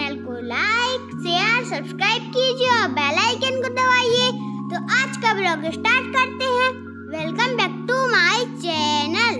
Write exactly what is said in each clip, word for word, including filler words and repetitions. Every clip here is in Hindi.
चैनल को लाइक शेयर सब्सक्राइब कीजिए और बेल आइकन को दबाइए। तो आज का ब्लॉग स्टार्ट करते हैं। Welcome back to my channel.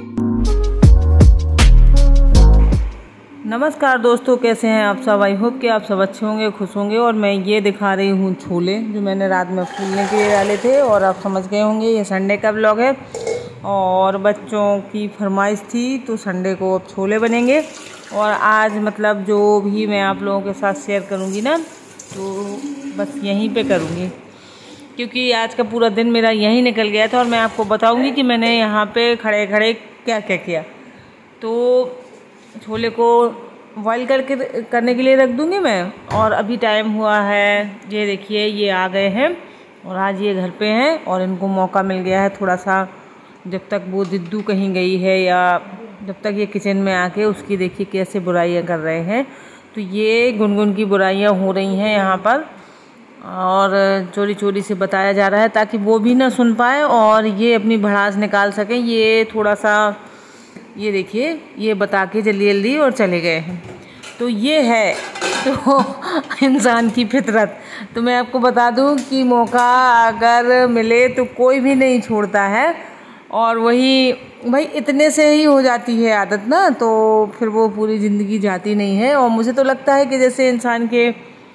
नमस्कार दोस्तों, कैसे हैं आप सब। आई होप कि आप सब अच्छे होंगे, खुश होंगे। और मैं ये दिखा रही हूँ छोले जो मैंने रात में फूलने के लिए डाले थे। और आप समझ गए होंगे ये संडे का ब्लॉग है और बच्चों की फरमाइश थी तो संडे को अब छोले बनेंगे। और आज मतलब जो भी मैं आप लोगों के साथ शेयर करूँगी ना तो बस यहीं पे करूँगी, क्योंकि आज का पूरा दिन मेरा यहीं निकल गया था। और मैं आपको बताऊँगी कि मैंने यहाँ पे खड़े खड़े क्या क्या किया। तो छोले को बॉईल करके करने के लिए रख दूँगी मैं। और अभी टाइम हुआ है, ये देखिए ये आ गए हैं और आज ये घर पे हैं और इनको मौका मिल गया है थोड़ा सा, जब तक वो दिद्दू कहीं गई है या जब तक ये किचन में आके उसकी देखिए कैसे बुराइयां कर रहे हैं। तो ये गुनगुन की बुराइयां हो रही हैं यहाँ पर और चोरी चोरी से बताया जा रहा है ताकि वो भी ना सुन पाए और ये अपनी भड़ास निकाल सकें। ये थोड़ा सा ये देखिए ये बता के जल्दी जल्दी और चले गए हैं। तो ये है तो इंसान की फितरत। तो मैं आपको बता दूं कि मौका अगर मिले तो कोई भी नहीं छोड़ता है। और वही भाई इतने से ही हो जाती है आदत ना, तो फिर वो पूरी ज़िंदगी जाती नहीं है। और मुझे तो लगता है कि जैसे इंसान के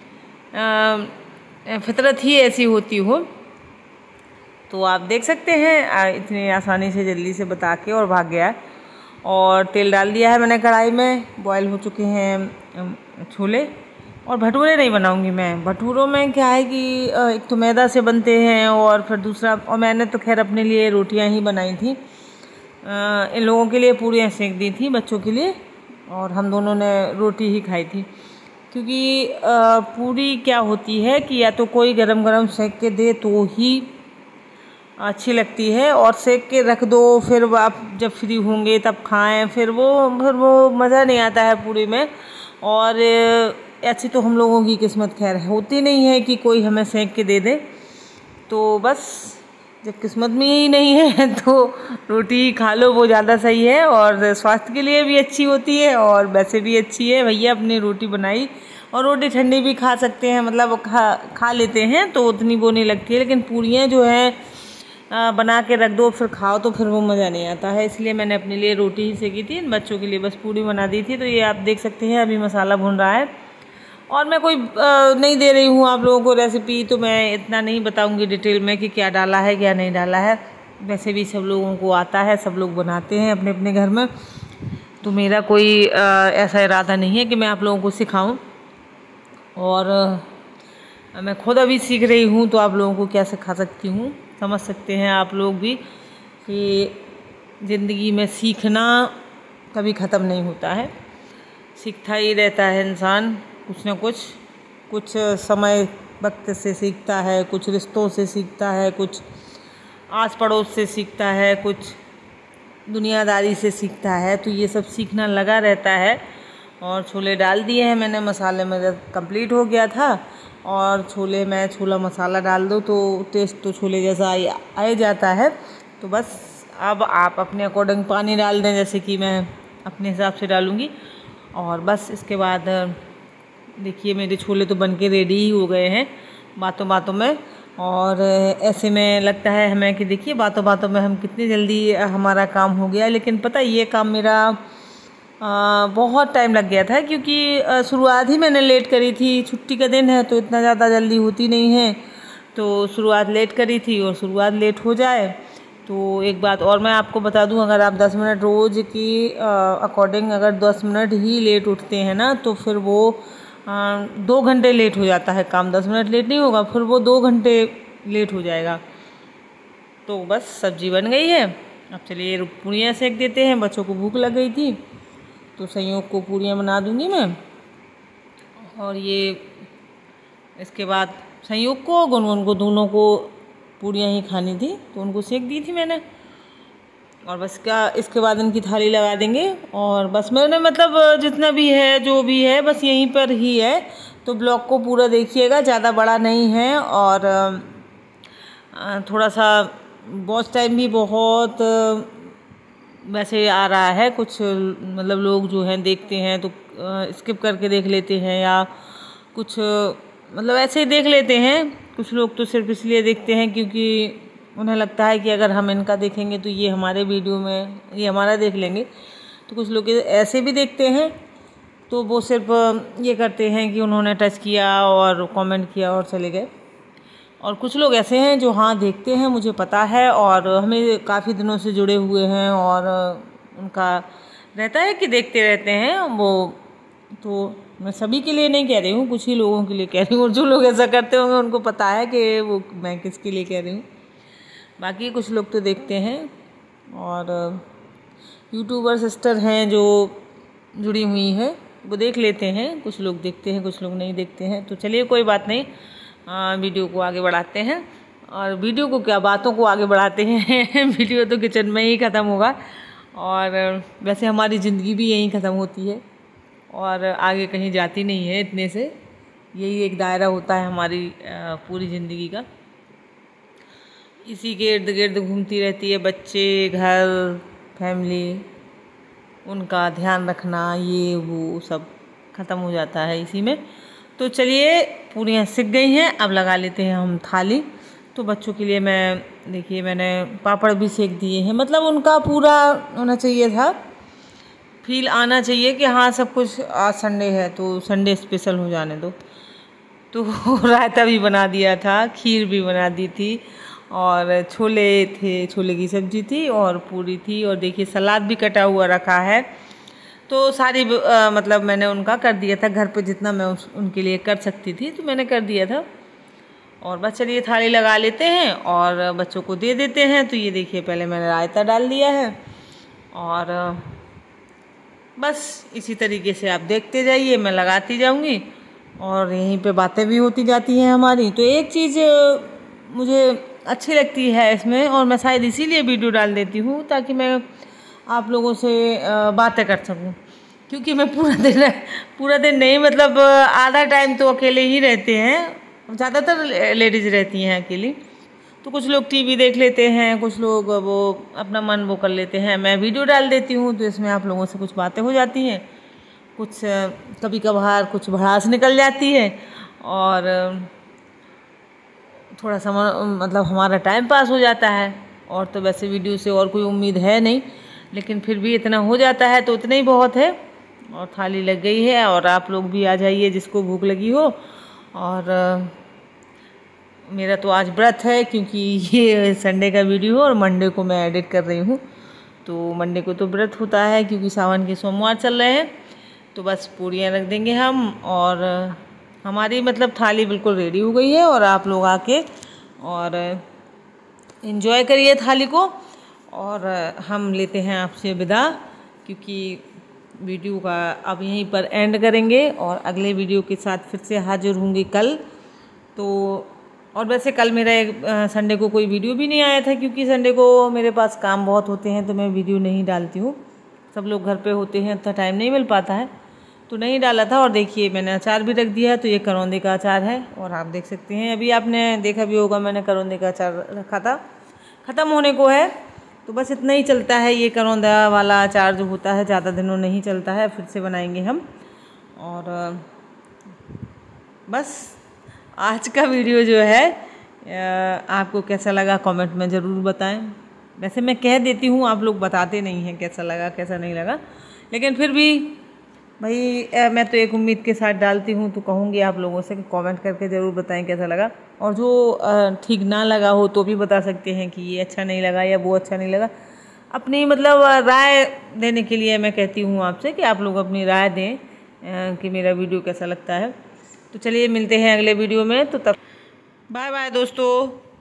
फितरत ही ऐसी होती हो। तो आप देख सकते हैं इतनी आसानी से जल्दी से बता के और भाग गया। और तेल डाल दिया है मैंने कढ़ाई में, बॉयल हो चुके हैं छोले। और भटूरे नहीं बनाऊंगी मैं। भटूरों में क्या है कि एक तो मैदा से बनते हैं और फिर दूसरा, और मैंने तो खैर अपने लिए रोटियां ही बनाई थी, इन लोगों के लिए पूरियां सेक दी थी बच्चों के लिए, और हम दोनों ने रोटी ही खाई थी। क्योंकि पूरी क्या होती है कि या तो कोई गरम गरम सेक के दे तो ही अच्छी लगती है, और सेक के रख दो फिर आप जब फ्री होंगे तब खाएं, फिर वो फिर वो मज़ा नहीं आता है पूरी में। और ऐसी तो हम लोगों की किस्मत खैर होती नहीं है कि कोई हमें सेक के दे दे। तो बस जब किस्मत में ही नहीं है तो रोटी खा लो, वो ज़्यादा सही है और स्वास्थ्य के लिए भी अच्छी होती है और वैसे भी अच्छी है। भैया अपनी रोटी बनाई, और रोटी ठंडी भी खा सकते हैं, मतलब खा खा लेते हैं तो उतनी वो नहीं लगती है। लेकिन पूरियाँ जो हैं बना के रख दो फिर खाओ तो फिर वो मज़ा नहीं आता है। इसलिए मैंने अपने लिए रोटी ही सेकी थी, बच्चों के लिए बस पूरी बना दी थी। तो ये आप देख सकते हैं अभी मसाला भुन रहा है। और मैं कोई नहीं दे रही हूँ आप लोगों को रेसिपी, तो मैं इतना नहीं बताऊँगी डिटेल में कि क्या डाला है क्या नहीं डाला है। वैसे भी सब लोगों को आता है, सब लोग बनाते हैं अपने अपने घर में। तो मेरा कोई ऐसा इरादा नहीं है कि मैं आप लोगों को सिखाऊँ। और मैं खुद अभी सीख रही हूँ तो आप लोगों को क्या सिखा सकती हूँ, समझ सकते हैं आप लोग भी कि ज़िंदगी में सीखना कभी ख़त्म नहीं होता है, सीखता ही रहता है इंसान कुछ ना कुछ। कुछ समय वक्त से सीखता है, कुछ रिश्तों से सीखता है, कुछ आस पड़ोस से सीखता है, कुछ दुनियादारी से सीखता है। तो ये सब सीखना लगा रहता है। और छोले डाल दिए हैं मैंने, मसाले मेरा कंप्लीट हो गया था। और छोले में छोला मसाला डाल दो तो टेस्ट तो छोले जैसा आ जाता है। तो बस अब आप अपने अकॉर्डिंग पानी डाल दें, जैसे कि मैं अपने हिसाब से डालूँगी। और बस इसके बाद देखिए मेरे छोले तो बनके रेडी ही हो गए हैं बातों बातों में। और ऐसे में लगता है हमें कि देखिए बातों बातों में हम कितनी जल्दी हमारा काम हो गया। लेकिन पता है ये काम मेरा आ, बहुत टाइम लग गया था, क्योंकि शुरुआत ही मैंने लेट करी थी। छुट्टी का दिन है तो इतना ज़्यादा जल्दी होती नहीं है, तो शुरुआत लेट करी थी। और शुरुआत लेट हो जाए तो एक बात और मैं आपको बता दूं, अगर आप दस मिनट रोज़ की अकॉर्डिंग अगर दस मिनट ही लेट उठते हैं ना तो फिर वो आ, दो घंटे लेट हो जाता है काम। दस मिनट लेट नहीं होगा, फिर वो दो घंटे लेट हो जाएगा। तो बस सब्जी बन गई है। अब चलिए पूरियाँ सेक देते हैं, बच्चों को भूख लग गई थी तो संयोग को पूरियाँ बना दूंगी मैं। और ये इसके बाद संयोग को गुनगुन को दोनों को पूरियाँ ही खानी थी तो उनको सेक दी थी मैंने। और बस क्या इसके बाद इनकी थाली लगा देंगे। और बस मैंने मतलब जितना भी है जो भी है बस यहीं पर ही है। तो ब्लॉग को पूरा देखिएगा, ज़्यादा बड़ा नहीं है। और थोड़ा सा वॉच टाइम भी बहुत वैसे आ रहा है, कुछ मतलब लोग जो हैं देखते हैं तो स्किप करके देख लेते हैं या कुछ मतलब ऐसे ही देख लेते हैं। कुछ लोग तो सिर्फ इसलिए देखते हैं क्योंकि उन्हें लगता है कि अगर हम इनका देखेंगे तो ये हमारे वीडियो में ये हमारा देख लेंगे। तो कुछ लोग ऐसे भी देखते हैं, तो वो सिर्फ ये करते हैं कि उन्होंने टच किया और कमेंट किया और चले गए। और कुछ लोग ऐसे हैं जो हाँ देखते हैं, मुझे पता है, और हमें काफ़ी दिनों से जुड़े हुए हैं और उनका रहता है कि देखते रहते हैं वो। तो मैं सभी के लिए नहीं कह रही हूँ, कुछ ही लोगों के लिए कह रही हूँ, और जो लोग ऐसा करते होंगे उनको पता है कि वो मैं किसके लिए कह रही हूँ। बाकी कुछ लोग तो देखते हैं, और यूट्यूबर सिस्टर हैं जो जुड़ी हुई हैं वो देख लेते हैं। कुछ लोग देखते हैं, कुछ लोग नहीं देखते हैं। तो चलिए कोई बात नहीं, आ, वीडियो को आगे बढ़ाते हैं। और वीडियो को क्या, बातों को आगे बढ़ाते हैं। वीडियो तो किचन में ही ख़त्म होगा, और वैसे हमारी ज़िंदगी भी यहीं ख़त्म होती है और आगे कहीं जाती नहीं है इतने से। यही एक दायरा होता है हमारी पूरी ज़िंदगी का, इसी के इर्द गिर्द घूमती रहती है। बच्चे, घर, फैमिली, उनका ध्यान रखना, ये वो सब ख़त्म हो जाता है इसी में। तो चलिए पूरियाँ सिक गई हैं, अब लगा लेते हैं हम थाली। तो बच्चों के लिए मैं देखिए मैंने पापड़ भी सेक दिए हैं, मतलब उनका पूरा होना चाहिए था, फील आना चाहिए कि हाँ सब कुछ, आज संडे है तो संडे स्पेशल हो जाने दो। तो रायता भी बना दिया था, खीर भी बना दी थी, और छोले थे, छोले की सब्ज़ी थी, और पूरी थी, और देखिए सलाद भी कटा हुआ रखा है। तो सारी आ, मतलब मैंने उनका कर दिया था घर पे, जितना मैं उस, उनके लिए कर सकती थी तो मैंने कर दिया था। और बस चलिए थाली लगा लेते हैं और बच्चों को दे देते हैं। तो ये देखिए पहले मैंने रायता डाल दिया है, और बस इसी तरीके से आप देखते जाइए, मैं लगाती जाऊंगी और यहीं पे बातें भी होती जाती हैं हमारी। तो एक चीज़ मुझे अच्छी लगती है इसमें, और मैं शायद इसीलिए वीडियो डाल देती हूँ ताकि मैं आप लोगों से बातें कर सकूँ, क्योंकि मैं पूरा दिन पूरा दिन नहीं, मतलब आधा टाइम तो अकेले ही रहते हैं, ज़्यादातर लेडीज़ रहती हैं अकेली। तो कुछ लोग टीवी देख लेते हैं, कुछ लोग वो अपना मन वो कर लेते हैं। मैं वीडियो डाल देती हूँ तो इसमें आप लोगों से कुछ बातें हो जाती हैं, कुछ कभी कभार कुछ भड़ास निकल जाती है, और थोड़ा सा मतलब हमारा टाइम पास हो जाता है। और तो वैसे वीडियो से और कोई उम्मीद है नहीं, लेकिन फिर भी इतना हो जाता है तो उतना ही बहुत है। और थाली लग गई है, और आप लोग भी आ जाइए जिसको भूख लगी हो। और मेरा तो आज व्रत है, क्योंकि ये संडे का वीडियो है और मंडे को मैं एडिट कर रही हूँ। तो मंडे को तो व्रत होता है क्योंकि सावन के सोमवार चल रहे हैं। तो बस पूरियाँ रख देंगे हम, और हमारी मतलब थाली बिल्कुल रेडी हो गई है, और आप लोग आके और इन्जॉय करिए थाली को। और हम लेते हैं आपसे विदा, क्योंकि वीडियो का अब यहीं पर एंड करेंगे, और अगले वीडियो के साथ फिर से हाजिर होंगी कल। तो और वैसे कल मेरा एक संडे को कोई वीडियो भी नहीं आया था, क्योंकि संडे को मेरे पास काम बहुत होते हैं तो मैं वीडियो नहीं डालती हूँ। सब लोग घर पे होते हैं, इतना टाइम नहीं मिल पाता है, तो नहीं डाला था। और देखिए मैंने अचार भी रख दिया है, तो ये करौंदे का अचार है, और आप देख सकते हैं अभी आपने देखा भी होगा मैंने करौंदे का अचार रखा था, ख़त्म होने को है। तो बस इतना ही चलता है, ये करौंदा वाला अचार जो होता है ज़्यादा दिनों नहीं चलता है, फिर से बनाएंगे हम। और बस आज का वीडियो जो है आपको कैसा लगा कमेंट में ज़रूर बताएं। वैसे मैं कह देती हूँ, आप लोग बताते नहीं हैं कैसा लगा कैसा नहीं लगा, लेकिन फिर भी भाई मैं तो एक उम्मीद के साथ डालती हूँ, तो कहूँगी आप लोगों से कि कमेंट करके ज़रूर बताएं कैसा लगा। और जो ठीक ना लगा हो तो भी बता सकते हैं कि ये अच्छा नहीं लगा या वो अच्छा नहीं लगा। अपनी मतलब राय देने के लिए मैं कहती हूँ आपसे कि आप लोग अपनी राय दें कि मेरा वीडियो कैसा लगता है। तो चलिए मिलते हैं अगले वीडियो में, तो तब बाय बाय दोस्तों।